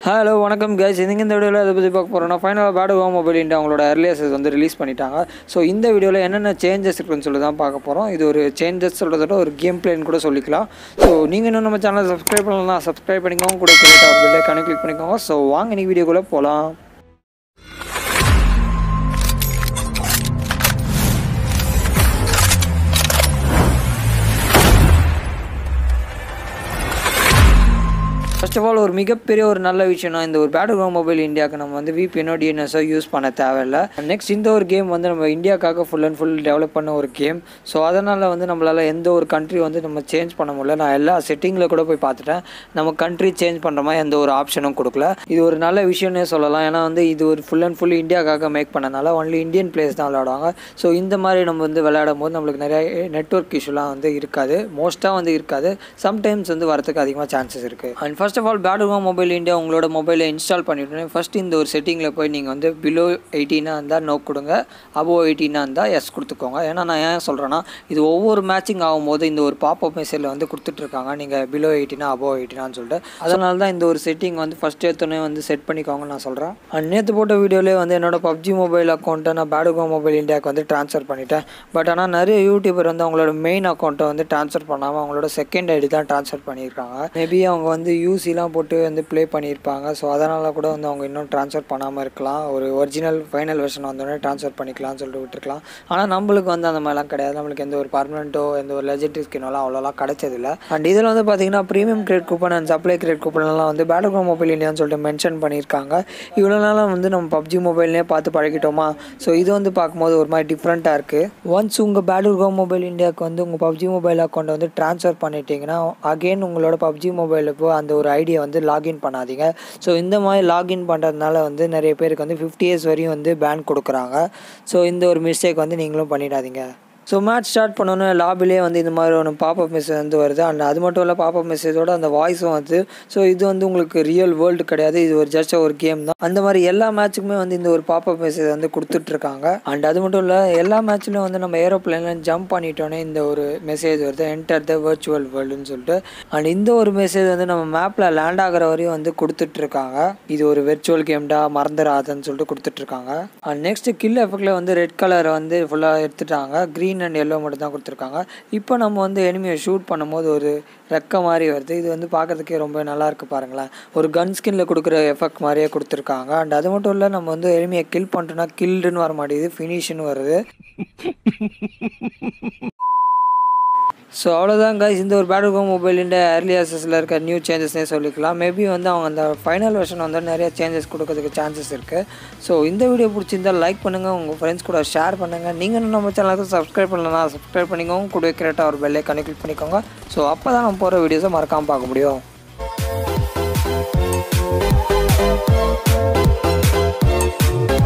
Hello வணக்கம் guys. இந்த வீடியோவில் இதை பற்றி பார்க்க போகிறோம்னா ஃபைனலாக Battleground மொபைல் இந்தியா அவங்களோட early access வந்து ரிலீஸ் பண்ணிட்டாங்க. ஸோ இந்த வீடியோவில் என்னென்ன சேஞ்சஸ் இருக்குன்னு சொல்லி தான் பார்க்க போகிறோம். இது ஒரு சேஞ்சஸ் சொல்கிறதோட ஒரு கேம் பிளேன்னு கூட சொல்லிக்கலாம். ஸோ நீங்கள் இன்னும் நம்ம சேனலை சப்ஸ்கிரைப் பண்ணலாம், சப்ஸ்கிரைப் பண்ணிக்கோங்க, கூட பெல் ஐகானை கிளிக் பண்ணிக்கோங்க. ஸோ வாங்க இன்னைக்கு வீடியோக்குள்ளே போகலாம். ஃபர்ஸ்ட் ஆஃப் ஆல் ஒரு மிகப்பெரிய ஒரு நல்ல விஷயம்னா இந்த ஒரு Battleground மொபைல் இந்தியாவுக்கு நம்ம வந்து VPNO DNSO யூஸ் பண்ண தேவையில்லை. நெக்ஸ்ட் இந்த ஒரு கேம் வந்து நம்ம இந்தியாவுக்காக ஃபுல் அண்ட் ஃபுல் டெவலப் பண்ண ஒரு கேம். ஸோ அதனால் வந்து நம்மளால் எந்த ஒரு கண்ட்ரி வந்து நம்ம சேஞ்ச் பண்ண முடியல. நான் எல்லா செட்டிங்கில் கூட போய் பார்த்துட்டேன். நம்ம கண்ட்ரி சேஞ்ச் பண்ணுற மாதிரி எந்த ஒரு ஆப்ஷனும் கொடுக்கல. இது ஒரு நல்ல விஷயம்னே சொல்லலாம். ஏன்னா வந்து இது ஒரு ஃபுல் அண்ட் ஃபுல் இந்தியாவுக்காக மேக் பண்ணனால ஒன்லி இந்தியன் பிளேயர்ஸ் தான் விளையாடுவாங்க. ஸோ இந்த மாதிரி நம்ம வந்து விளையாடும் போது நம்மளுக்கு நிறைய நெட்வொர்க் இஷ்யூலாம் வந்து இருக்காது, மோஸ்ட்டாக வந்து இருக்காது. சம்டைம்ஸ் வந்து வரதுக்கு அதிகமாக சான்சஸ் இருக்குது. And first of all Battleground mobile India உங்களோட மொபைலை இன்ஸ்டால் பண்ணிவிட்டு ஃபஸ்ட் இந்த ஒரு செட்டிங்கில் போய் நீங்கள் வந்து பிலோ 18 இருந்தால் நோ கொடுங்க, அபோவ் 18 இருந்தால் எஸ் கொடுத்துக்கோங்க. ஏன்னா நான் ஏன் சொல்கிறேன்னா இது ஒவ்வொரு மேட்சிங் ஆகும்போது இந்த ஒரு பாப்அப் மெசேஜில் வந்து கொடுத்துட்ருக்காங்க நீங்கள் பிலோ 18 அபோவ் 18 சொல்லிட்டு. அதனால தான் இந்த ஒரு செட்டிங் வந்து ஃபஸ்ட் எடுத்தோடனே வந்து செட் பண்ணிக்கோங்கன்னு நான் சொல்கிறேன். அண்ட் நேற்று போட்ட வீடியோலேயே வந்து என்னோட PUBG மொபைல் அக்கௌண்ட்டை நான் Battleground மொபைல் இந்தியாவுக்கு வந்து ட்ரான்ஸ்ஃபர் பண்ணிட்டேன். பட் ஆனால் நிறைய யூடியூபர் வந்து அவங்களோட மெயின் அக்கௌண்ட்டை வந்து ட்ரான்ஸ்ஃபர் பண்ணாமல் அவங்களோட செகண்ட் ஐடி தான் ட்ரான்ஸ்ஃபர் பண்ணியிருக்காங்க. மேபி அவங்க வந்து யூசிலாம் போட்டு வந்து ப்ளே பண்ணியிருப்பாங்க. ஸோ அதனால் கூட வந்து அவங்க இன்னும் ட்ரான்ஸ்ஃபர் பண்ணாமல் இருக்கலாம். ஒரு ஒரிஜினல் ஃபைனல் வெர்ஷன் வந்தோடனே ட்ரான்ஸ்ஃபர் பண்ணிக்கலாம்னு சொல்லிட்டு விட்டுருக்கலாம். ஆனால் நம்மளுக்கு வந்து அந்த மாதிரிலாம் கிடையாது. நம்மளுக்கு எந்த ஒரு பர்மனெண்ட்டோ எந்த ஒரு லெஜெண்டரி ஸ்கின்னோலாம் அவ்வளோலாம் கிடைச்சதில்லை. அண்ட் இதில் வந்து பார்த்தீங்கன்னா premium crate coupon and supply crate கூப்பன்லாம் வந்து Battleground மொபைல் இந்தியான்னு சொல்லிட்டு மென்ஷன் பண்ணியிருக்காங்க. இவ்வளோ நாளாக வந்து நம்ம PUBG மொபைல்னே பார்த்து பழகிட்டோமா. ஸோ இது வந்து பார்க்கும்போது ஒரு மாதிரி டிஃப்ரெண்ட்டாக இருக்குது. ஒன்ஸ் உங்கள் Battleground மொபைல் இந்தியாவுக்கு வந்து உங்கள் PUBG மொபைல் அக்கௌண்ட்டை வந்து ட்ரான்ஸ்ஃபர் பண்ணிட்டீங்கன்னா அகெயின் உங்களோட PUBG மொபைலுக்கு அந்த ஒரு ஐடியை வந்து லாகின் பண்ணாதீங்க. ஸோ இந்த மாதிரி லாகின் பண்ணுறதுனால வந்து நிறைய பேருக்கு வந்து 50 years வரையும் வந்து பேன் கொடுக்குறாங்க. ஸோ இந்த ஒரு மிஸ்டேக் வந்து நீங்களும் பண்ணிடாதீங்க. ஸோ மேட்ச் ஸ்டார்ட் பண்ணோன்னே லாபிலே வந்து இந்த மாதிரி ஒன்று பாப்அப் மெசேஜ் வந்து வருது. அண்ட் அது மட்டும் இல்லை, பாப்அப் மெசேஜோட அந்த வாய்ஸும் வந்து. ஸோ இது வந்து உங்களுக்கு ரியல் வேர்ல்டு கிடையாது, இது ஒரு ஜஸ்ட் ஒரு கேம் தான். அந்த மாதிரி எல்லா மேட்சுக்குமே வந்து இந்த ஒரு பாப்அப் மெசேஜ் வந்து கொடுத்துட்ருக்காங்க. அண்ட் அது மட்டும் இல்லை, எல்லா மேட்ச்லையும் வந்து நம்ம ஏரோப்ளேனில் ஜம்ப் பண்ணிட்டோன்னே இந்த ஒரு மெசேஜ் வருது, என்டர் த வர்ச்சுவல் வேர்ல்டுன்னு சொல்லிட்டு. அண்ட் இந்த ஒரு மெசேஜ் வந்து நம்ம மேப்பில் லேண்ட் ஆகிற வரையும் வந்து கொடுத்துட்ருக்காங்க. இது ஒரு வெர்ச்சுவல் கேம்டா, மறந்துடாதுன்னு சொல்லிட்டு கொடுத்துட்ருக்காங்க. அண்ட் நெக்ஸ்ட் கில் எஃபெக்டில் வந்து ரெட் கலரை வந்து ஃபுல்லாக எடுத்துட்டாங்க. க்ரீன் அண்ட் எல்லோ மட்டும் தான் கொடுத்துருக்காங்க. இப்போ நம்ம வந்து எனிமியை ஷூட் பண்ணும்போது ஒரு ரெக்க மாதிரி வருது. இது வந்து பார்க்குறதுக்கே ரொம்ப நல்லாயிருக்கு பாருங்களேன். ஒரு கன் ஸ்கின்னில் கொடுக்குற எஃபெக்ட் மாதிரியே கொடுத்துருக்காங்க. அண்ட் அது மட்டும் இல்லை, நம்ம வந்து எனிமியை கில் பண்ணிட்டோன்னா கில்டுன்னு வர மாட்டேங்குது, ஃபினிஷ்னு வருது. ஸோ அவ்வளோதான் கைஸ், இந்த ஒரு Battleground மொபைல் இந்தியா early accessல இருக்க நியூ சேஞ்சஸ்னே சொல்லிக்கலாம். மேபி வந்து அவங்க அந்த ஃபைனல் வெர்ஷன் வந்து நிறைய சேஞ்சஸ் கொடுக்கறதுக்கு சான்சஸ் இருக்குது. ஸோ இந்த வீடியோ பிடிச்சிருந்தால் லைக் பண்ணுங்கள், உங்கள் ஃப்ரெண்ட்ஸ் கூட ஷேர் பண்ணுங்கள். நீங்கள் நம்ம சேனலுக்கு சப்ஸ்கிரைப் பண்ணலாம், சப்ஸ்கிரைப் பண்ணிக்கோங்க, கூட கரெக்டாக ஒரு பெல் ஐகானை கிளிக் பண்ணிக்கோங்க. ஸோ அப்போ தான் நம்ம போகிற வீடியோஸை மறக்காமல் பார்க்க முடியும்.